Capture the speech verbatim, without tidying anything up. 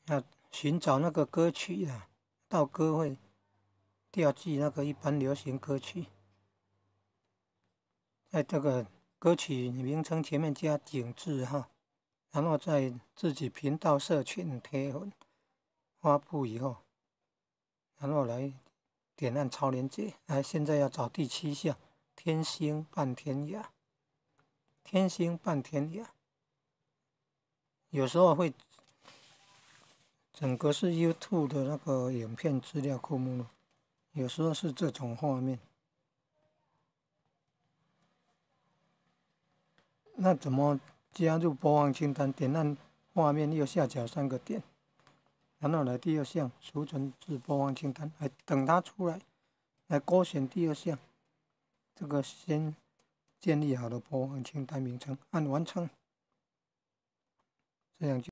要寻找那个歌曲啊，到歌会调记那个一般流行歌曲，在这个歌曲名称前面加井字哈，然后在自己频道社群贴文发布以后，然后来点按超连结。来，现在要找第七项，天星伴天涯。天星伴天涯，有时候会整个是 YouTube 的那个影片资料库目录，有时候是这种画面。那怎么加入播放清单？点按画面右下角三个点，然后来第二项储存至播放清单，来等它出来，来勾选第二项，这个先建立好的播放清单名称，按完成，这样就。